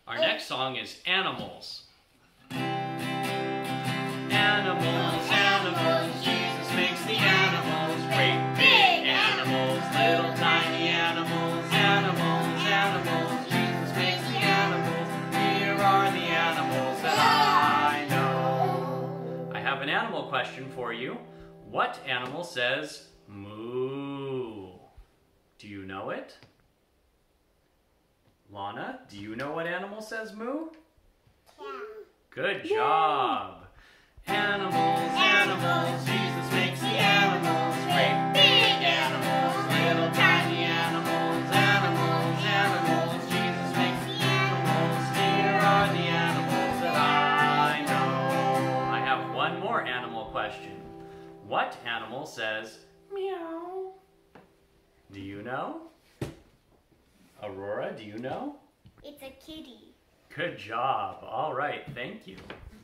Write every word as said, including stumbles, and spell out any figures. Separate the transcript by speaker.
Speaker 1: Our next song is Animals. Animals, animals, Jesus makes the animals. Great big animals, little tiny animals. Animals, animals, Jesus makes the animals. Here are the animals that I know. I have an animal question for you. What animal says moo? Do you know it? Lana, do you know what animal says moo?
Speaker 2: Yeah.
Speaker 1: Good job. Animals, animals, Jesus makes the animals. Great big animals, little tiny animals. Animals, animals, Jesus makes the animals. Here are the animals that I know. I have one more animal question. What animal says meow? Do you know? Aurora, do you know?
Speaker 2: It's a kitty.
Speaker 1: Good job. All right, thank you.